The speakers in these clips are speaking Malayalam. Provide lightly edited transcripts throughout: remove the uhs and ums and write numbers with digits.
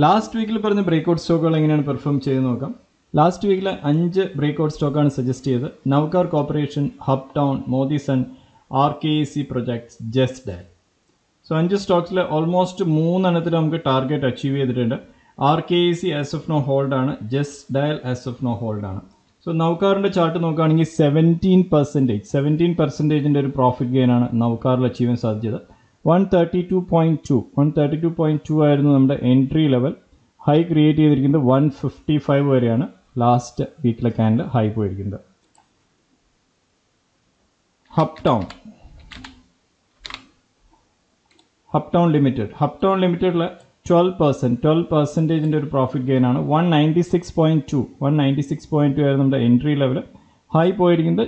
ലാസ്റ്റ് വീക്കിൽ പറഞ്ഞ ബ്രേക്ക്ഔട്ട് സ്റ്റോക്കുകൾ എങ്ങനെയാണ് പെർഫോം ചെയ്ത് നോക്കാം. ലാസ്റ്റ് വീക്കിൽ 5 ബ്രേക്ക്ഔട്ട് സ്റ്റോക്കാണ് സജസ്റ്റ് ചെയ്തത്. Navkar corporation, Hubtown, Modison, RKEC projects, Just Dial. So 5 സ്റ്റോക്സിൽ ഓൾമോസ്റ്റ് 3 എണ്ണത്തിൽ നമുക്ക് ടാർഗറ്റ് അച്ചീവ് ചെയ്തിട്ടുണ്ട്. RKEC as of now hold ആണ്, Just Dial as of now hold ആണ്. സോ നവ്കാറിൻ്റെ ചാർട്ട് നോക്കുകയാണെങ്കിൽ 17% ഒരു പ്രോഫിറ്റ് ഗെയിൻ ആണ് നവ്കാറിൽ അച്ചീവ് ചെയ്യാൻ സാധിച്ചത്. 132.2 ആയിരുന്നു നമ്മുടെ എൻട്രി ലെവൽ. ഹൈ ക്രിയേറ്റ് ചെയ്തിരിക്കുന്നത് 155 വരെയാണ് ലാസ്റ്റ് വീക്കിലെ ക്യാൻഡിൽ ഹൈ പോയിരിക്കുന്നത്. ഹബ് ടൗൺ ലിമിറ്റഡിലെ 12% ഒരു പ്രോഫിറ്റ് ഗെയിൻ ആണ്. 196.2 ആയിരുന്നു നമ്മുടെ എൻട്രി ലെവൽ. ഹൈ പോയിരിക്കുന്നത്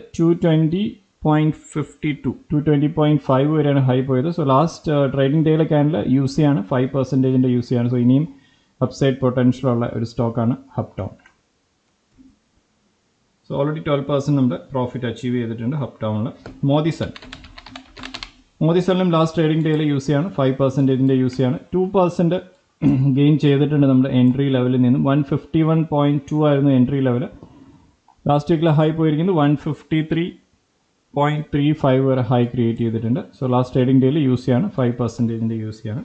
220.5 വരെയാണ് ഹൈ പോയത്. സോ ലാസ്റ്റ് ട്രേഡിംഗ് ഡേയിലെ ക്യാൻഡിൽ UC ആണ്, 5% UC ആണ്. സോ ഇനിയും അപ്സൈഡ് പൊട്ടൻഷ്യൽ ഉള്ള ഒരു സ്റ്റോക്കാണ് ഹബ് ടൗൺ. സോ ഓൾറെഡി 12% നമ്മുടെ പ്രോഫിറ്റ് അച്ചീവ് ചെയ്തിട്ടുണ്ട് ഹബ് ടൗണിൽ. മോദി സണ്ണിലും ലാസ്റ്റ് ട്രേഡിംഗ് ഡേയിൽ UC ആണ്, 5% UC ആണ്. 2% ഗെയിൻ ചെയ്തിട്ടുണ്ട് നമ്മുടെ എൻട്രി ലെവലിൽ നിന്നും. 151.2 ആയിരുന്നു എൻട്രി ലെവൽ. ലാസ്റ്റ് വീക്കിൽ ഹൈ പോയിരിക്കുന്നത് 153.35 വരെ ഹൈ ക്രിയേറ്റ് ചെയ്തിട്ടുണ്ട്. സോ ലാസ്റ്റ് ട്രേഡിംഗ് ഡേയിൽ UC ആണ്, 5% UC ആണ്.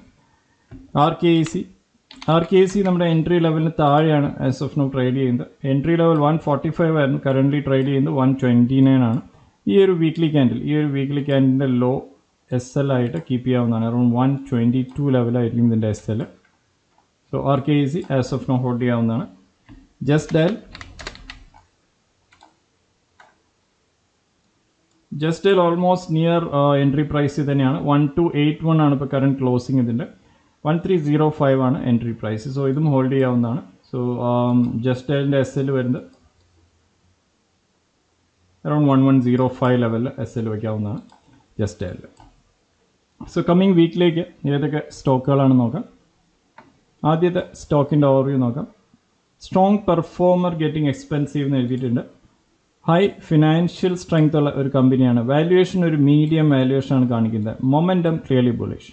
RKEC നമ്മുടെ എൻട്രി ലെവലിന് താഴെയാണ് ആസ് ഓഫ് നോ ട്രേഡ് ചെയ്യുന്നത്. എൻട്രി ലെവൽ 145 ആയിരുന്നു, കറൻ്റ്ലി ട്രേഡ് ചെയ്യുന്നത് 129 ആണ്. ഈ ഒരു വീക്ക്ലി ക്യാൻഡിൻ്റെ ലോ SL ആയിട്ട് കീപ്പ് ചെയ്യാവുന്നതാണ്. അറൗണ്ട് 122 ലെവലായിരിക്കും ഇതിൻ്റെ SL. So RKEC as of now hold ചെയ്യാവുന്നതാണ്. Just Dial almost near entry price തന്നെയാണ്. 1281 ആണ് ഇപ്പോൾ കറണ്ട് ക്ലോസിംഗ്. ഇതിൻ്റെ 1305 ആണ് എൻട്രി പ്രൈസ്. സോ ഇതും ഹോൾഡ് ചെയ്യാവുന്നതാണ്. സോ ജസ്റ്റ് ഡയലിൻ്റെ SL വരുന്നത് അറൗണ്ട് 1105 ലെവലിൽ SL വയ്ക്കാവുന്നതാണ് ജസ്റ്റ് ഡയലിൽ. സോ കമ്മിങ് വീക്കിലേക്ക് ഏതൊക്കെ സ്റ്റോക്കുകളാണ് നോക്കാം. ആദ്യത്തെ സ്റ്റോക്കിൻ്റെ ഓവർവ്യൂ നോക്കാം. സ്ട്രോങ് പെർഫോമർ ഗെറ്റിംഗ് എക്സ്പെൻസീവ് എന്ന് എഴുതിയിട്ടുണ്ട്. ഹൈ ഫിനാൻഷ്യൽ സ്ട്രെങ്ത് ഉള്ള ഒരു കമ്പനിയാണ്. വാല്യുവേഷൻ ഒരു മീഡിയം വാല്യുവേഷൻ ആണ് കാണിക്കുന്നത്. Momentum clearly bullish.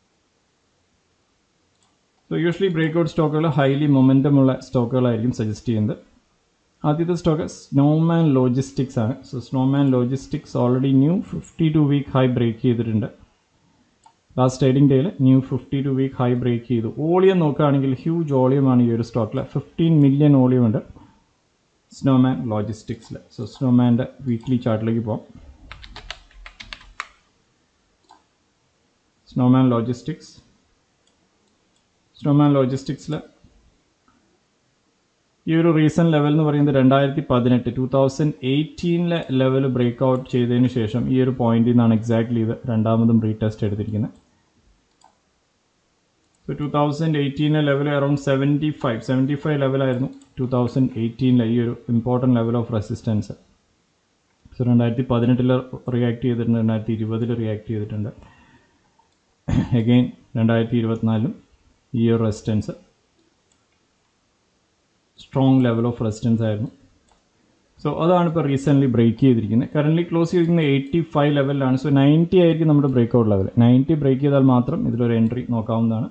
So usually breakout സ്റ്റോക്കുകൾ ഹൈലി മൊമെൻറ്റം ഉള്ള സ്റ്റോക്കുകളായിരിക്കും സജസ്റ്റ് ചെയ്യുന്നത്. ആദ്യത്തെ സ്റ്റോക്ക് സ്നോമാൻ ലോജിസ്റ്റിക്സ് ആണ്. So Snowman Logistics already new 52-week high break ചെയ്തിട്ടുണ്ട്. ലാസ്റ്റ് ട്രേഡിംഗ് ഡേയിൽ ന്യൂ 52-week ഹൈ ബ്രേക്ക് ചെയ്തു. ഓളിയം നോക്കുകയാണെങ്കിൽ ഹ്യൂജ് ഓളിയമാണ് ഈ ഒരു സ്റ്റോക്കിൽ. 15 മില്യൺ ഓളിയം ഉണ്ട് സ്നോമാൻ ലോജിസ്റ്റിക്സിൽ. സോ സ്നോമാൻ്റെ വീക്ക്ലി ചാർട്ടിലേക്ക് പോകാം. സ്നോമാൻ ലോജിസ്റ്റിക്സിൽ ഈ ഒരു റീസെൻറ്റ് ലെവൽ എന്ന് പറയുന്നത് 2018 ലെവൽ ബ്രേക്ക് ഔട്ട് ചെയ്തതിന് ശേഷം ഈ ഒരു പോയിന്റിൽ നിന്നാണ് എക്സാക്ട്ലി ഇത് രണ്ടാമതും റീടെസ്റ്റ് എടുത്തിരിക്കുന്നത്. സോ 2018 ലെവൽ അറൗണ്ട് 75 ലെവലായിരുന്നു 2018 ഈ ഒരു important level of resistance. So 2018 react ചെയ്തിട്ടുണ്ട്, 2020 റിയാക്ട് ചെയ്തിട്ടുണ്ട്. അഗെയിൻ 2024 ഈ ഒരു resistance strong level of resistance ആയിരുന്നു. സോ അതാണ് ഇപ്പോൾ റീസെൻ്റ്ലി ബ്രേക്ക് ചെയ്തിരിക്കുന്നത്. കറൻ്റ്ലി ക്ലോസ് ചെയ്തിരിക്കുന്നത് 85 ലെവലിലാണ്. സോ 90 ആയിരിക്കും നമ്മുടെ ബ്രേക്ക്ഔട്ട് ലെവൽ. 90 ബ്രേക്ക് ചെയ്താൽ മാത്രം ഇതിലൊരു എൻട്രി നോക്കാവുന്നതാണ്.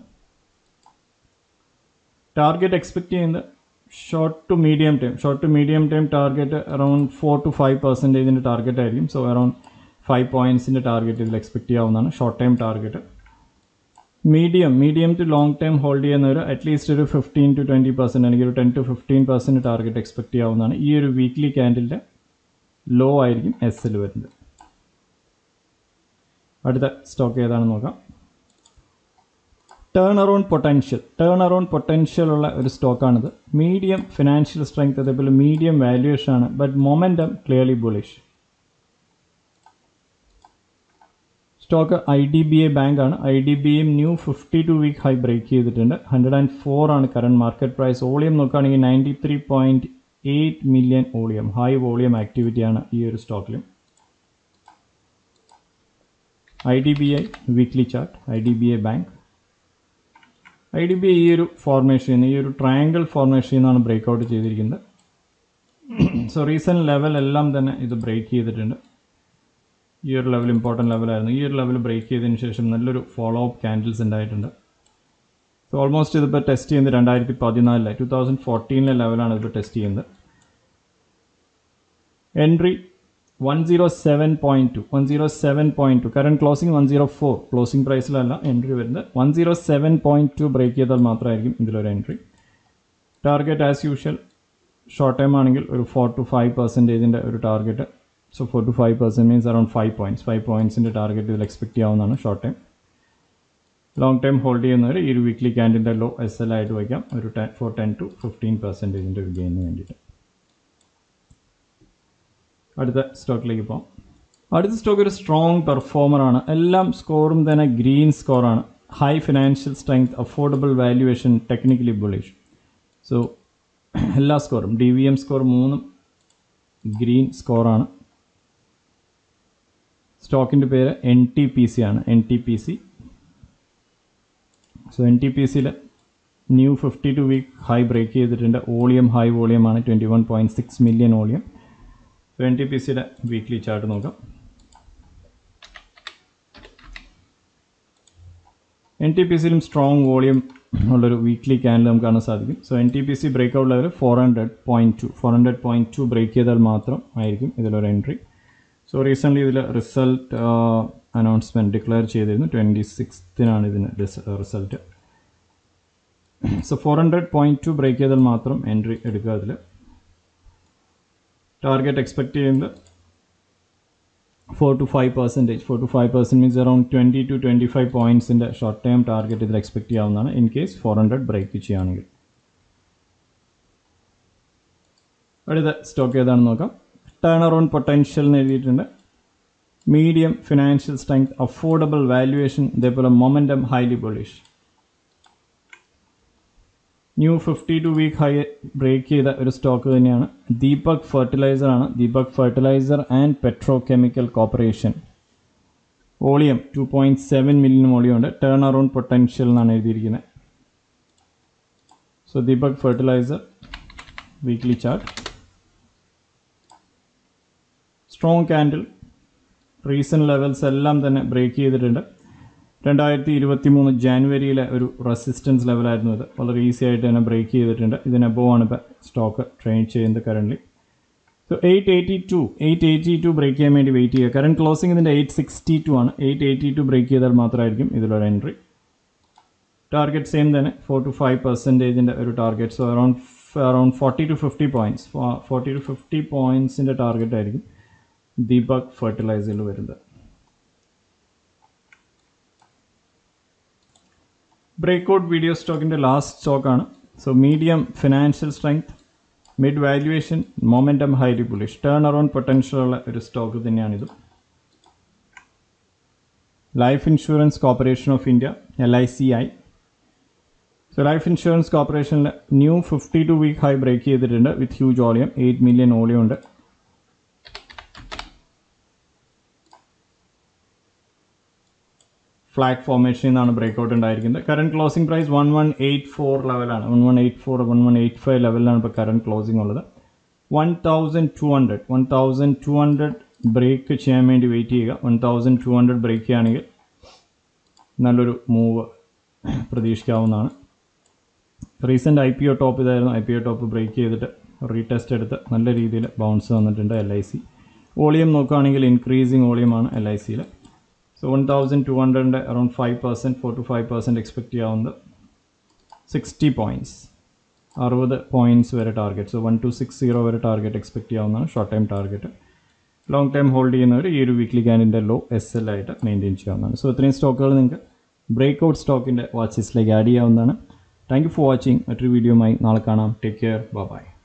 ടാർഗറ്റ് എക്സ്പെക്ട് ചെയ്യുന്നത് short to medium time target around 4 to 5% target ആയിരിക്കും. സോ അറൗണ്ട് 5 പോയിൻറ്റ്സിൻ്റെ ടാർഗറ്റ് ഇതിൽ എക്സ്പെക്ട് ചെയ്യാവുന്നതാണ് short time target. Medium to long time hold ചെയ്യുന്നവർ അറ്റ്ലീസ്റ്റ് ഒരു 15 to 20% അല്ലെങ്കിൽ ഒരു 10 to 15% ടാർഗറ്റ് എക്സ്പെക്ട് ചെയ്യാവുന്നതാണ്. ഈ ഒരു വീക്ക്ലി ക്യാൻഡിലിൻ്റെ ലോ ആയിരിക്കും SL വരുന്നത്. അടുത്ത സ്റ്റോക്ക് ഏതാണെന്ന് നോക്കാം. ടേൺ അറൗണ്ട് പൊട്ടൻഷ്യൽ ഉള്ള ഒരു സ്റ്റോക്കാണിത്. മീഡിയം ഫിനാൻഷ്യൽ സ്ട്രെങ്ത്, അതേപോലെ മീഡിയം വാല്യുവേഷൻ ആണ്, but momentum clearly bullish. Stock IDBI bank ആണ്. IDBI new 52-week high break ചെയ്തിട്ടുണ്ട്. 104 ആണ് കറണ്ട് മാർക്കറ്റ് പ്രൈസ്. ഓളിയം നോക്കുകയാണെങ്കിൽ 93.8 മില്യൺ ഓളിയം. ഹൈ വോളിയം ആക്ടിവിറ്റിയാണ് ഈ ഒരു സ്റ്റോക്കിലും. IDBI weekly chart. IDBI bank. IDBI ഈ ഒരു ഫോർമേഷൻ, ഈ ഒരു ട്രയാങ്കിൾ ഫോർമേഷൻ എന്നാണ് ബ്രേക്ക് ഔട്ട് ചെയ്തിരിക്കുന്നത്. സോ റീസെൻറ്റ് ലെവൽ എല്ലാം തന്നെ ഇത് ബ്രേക്ക് ചെയ്തിട്ടുണ്ട്. ഈ ഒരു ലെവൽ ഇമ്പോർട്ടൻറ്റ് ലെവലായിരുന്നു. ഈ ഒരു ലെവൽ ബ്രേക്ക് ചെയ്തതിന് ശേഷം നല്ലൊരു ഫോളോ അപ്പ് ക്യാൻഡിൽസ് ഉണ്ടായിട്ടുണ്ട്. സോ സോ ഓൾമോസ്റ്റ് ഇതിപ്പോൾ ടെസ്റ്റ് ചെയ്യുന്നത് 2014 ലെവലാണ് ഇതിപ്പോൾ ടെസ്റ്റ് ചെയ്യുന്നത്. എൻട്രി 107.2 കറണ്ട് ക്ലോസിംഗ് 104, ക്ലോസിംഗ് പ്രൈസിലല്ല എൻട്രി വരുന്നത്. 107.2 ബ്രേക്ക് ചെയ്താൽ മാത്രമായിരിക്കും ഇതിലൊരു entry. Target as usual short time ആണെങ്കിൽ ഒരു 4 to 5% ഒരു target. So 4 to 5% means around 5 പോയിൻറ്റ്സിൻ്റെ ടാർഗറ്റ് ഇതിൽ എക്സ്പെക്ട് ചെയ്യാവുന്നതാണ് short time. Long time hold ചെയ്യുന്നവർ ഈ ഒരു വീക്ക്ലി ക്യാൻഡിൻ്റെ ലോ SL ആയിട്ട് വയ്ക്കാം, ഒരു 10 to 15% ഒരു ഗെയിനിന് വേണ്ടിയിട്ട്. അടുത്ത സ്റ്റോക്കിലേക്ക് പോകാം. അടുത്ത സ്റ്റോക്ക് ഒരു സ്ട്രോങ് പെർഫോമറാണ്. എല്ലാം സ്കോറും തന്നെ ഗ്രീൻ സ്കോറാണ്. High financial strength, affordable valuation, technically bullish. So എല്ലാ സ്കോറും DVM സ്കോർ 3 ഗ്രീൻ സ്കോറാണ്. സ്റ്റോക്കിൻ്റെ പേര് NTPC ആണ്. NTPC. സോ NTPCയിൽ ന്യൂ 52 വീക്ക് ഹൈ ബ്രേക്ക് ചെയ്തിട്ടുണ്ട്. വോളിയം ഹൈ വോളിയമാണ്, 21.6 മില്യൺ വോളിയം. സോ NTPCയുടെ വീക്ക്ലി ചാർട്ട് നോക്കാം. NTPCയിലും സ്ട്രോങ് വോളിയം ഉള്ളൊരു വീക്ക്ലി ക്യാൻഡിൽ നമുക്ക് കാണാൻ സാധിക്കും. So NTPC breakout level 400.2 break ചെയ്താൽ മാത്രം ആയിരിക്കും ഇതിലൊരു എൻട്രി. സോ റീസെൻ്റ്ലി ഇതിൽ റിസൾട്ട് അനൗൺസ്മെൻറ്റ് ഡിക്ലെയർ ചെയ്തിരുന്നു. 26th ഇതിന് റിസൾട്ട്. സോ 400.2 ബ്രേക്ക് ചെയ്താൽ മാത്രം എൻട്രി എടുക്കുക. അതിൽ ടാർഗറ്റ് എക്സ്പെക്ട് ചെയ്യുന്നത് 4 to 5% മീൻസ് അറൗണ്ട് 20 to 25 പോയിൻറ്റ്സിൻ്റെ ഷോർട്ട് ടൈം ടാർഗറ്റ് ഇതിൽ എക്സ്പെക്ട് ചെയ്യാവുന്നതാണ് ഇൻ കേസ് 400 ബ്രേക്ക് ചെയ്യുകയാണെങ്കിൽ. അടുത്ത സ്റ്റോക്ക് ഏതാണെന്ന് നോക്കാം. ടേൺ അറൗണ്ട് പൊട്ടൻഷ്യൽ എന്ന് എഴുതിയിട്ടുണ്ട്. Medium financial strength, affordable valuation, ഇതേപോലെ momentum, highly bullish. New 52 week high break ചെയ്ത ഒരു സ്റ്റോക്ക് തന്നെയാണ്. ദീപക് ഫെർട്ടിലൈസർ ആണ്. Deepak fertiliser and petrochemical corporation. Volume 2.7 million volume ഉണ്ട്. ടേൺ അറൗണ്ട് പൊട്ടൻഷ്യൽ എന്നാണ് എഴുതിയിരിക്കുന്നത്. So Deepak fertiliser weekly chart. Strong candle, recent levels എല്ലാം തന്നെ ബ്രേക്ക് ചെയ്തിട്ടുണ്ട്. 2023 ജാനുവരിയിലെ ഒരു റെസിസ്റ്റൻസ് ലെവലായിരുന്നു ഇത്. വളരെ ഈസി ആയിട്ട് തന്നെ ബ്രേക്ക് ചെയ്തിട്ടുണ്ട്. ഇതിന് അബോവ് ആണ് ഇപ്പോൾ സ്റ്റോക്ക് ട്രേഡ് ചെയ്യുന്നത് കറൻ്റ്ലി. സോ 882 ബ്രേക്ക് ചെയ്യാൻ വേണ്ടി വെയിറ്റ് ചെയ്യുക. കറണ്ട് ക്ലോസിംഗ് ഇതിൻ്റെ 862 ആണ്. 882 ബ്രേക്ക് ചെയ്താൽ മാത്രമായിരിക്കും ഇതിലൊരു എൻട്രി. ടാർഗറ്റ് സെയിം തന്നെ 4 to 5% ഒരു target. So around 40 to 50 points 40 to 50 പോയിൻറ്റ്സിൻ്റെ ടാർഗറ്റ് ആയിരിക്കും ദീപക് ഫെർട്ടിലൈസറിൽ വരുന്നത്. ബ്രേക്ക്ഔട്ട് വീഡിയോ സ്റ്റോക്കിൻ്റെ ലാസ്റ്റ് സ്റ്റോക്കാണ്. So medium financial strength, mid valuation, momentum, highly bullish. Turn around potential ഉള്ള ഒരു സ്റ്റോക്ക് തന്നെയാണിത്. Life Insurance Corporation of India, LICI. So life insurance കോർപ്പറേഷനിൽ ന്യൂ 52 വീക്ക് ഹൈ ബ്രേക്ക് ചെയ്തിട്ടുണ്ട് with huge volume. 8 million volume ഉണ്ട്. ഫ്ലാഗ് ഫോർമേഷനിൽ നിന്നാണ് ബ്രേക്ക്ഔട്ട് ഉണ്ടായിരിക്കുന്നത്. കറണ്ട് ക്ലോസിംഗ് പ്രൈസ് 1184 ലെവലാണ്. 1185 ലെവലിലാണ് ഇപ്പോൾ കറണ്ട് ക്ലോസിംഗ് ഉള്ളത്. 1200 ബ്രേക്ക് ചെയ്യാൻ വേണ്ടി വെയിറ്റ് ചെയ്യുക. 1200 ബ്രേക്ക് ചെയ്യുകയാണെങ്കിൽ നല്ലൊരു മൂവ് പ്രതീക്ഷിക്കാവുന്നതാണ്. റീസെൻ്റ് IPO ടോപ്പ് ഇതായിരുന്നു. IPO ടോപ്പ് ബ്രേക്ക് ചെയ്തിട്ട് റീടെസ്റ്റ് എടുത്ത് നല്ല രീതിയിൽ ബൗൺസ് വന്നിട്ടുണ്ട് LIC. വോളിയം നോക്കുകയാണെങ്കിൽ ഇൻക്രീസിങ് വോളിയമാണ് LICയിൽ. സോ 1200 അറൗണ്ട് 5%, 4 to 5% എക്സ്പെക്ട് ചെയ്യാവുന്നത്. 60 പോയിൻറ്റ്സ്, 60 പോയിൻറ്റ്സ് വരെ ടാർഗറ്റ്. സോ 1260 വരെ ടാർഗറ്റ് എക്സ്പെക്ട് ചെയ്യാവുന്നതാണ് short time target. Long time hold ചെയ്യുന്നവർ ഈ ഒരു വീക്ക്ലി ക്യാൻഡിൻ്റെ ലോ SL ആയിട്ട് മെയിൻറ്റെയിൻ ചെയ്യാവുന്നതാണ്. സോ ഇത്രയും സ്റ്റോക്കുകൾ നിങ്ങൾക്ക് ബ്രേക്ക്ഔട്ട് സ്റ്റോക്കിൻ്റെ വാച്ച് ലിസ്റ്റിലേക്ക് ആഡ് ചെയ്യാവുന്നതാണ്. Thank you for watching. മറ്റൊരു വീഡിയോയുമായി നാളെ കാണാം. Take care. ബൈ.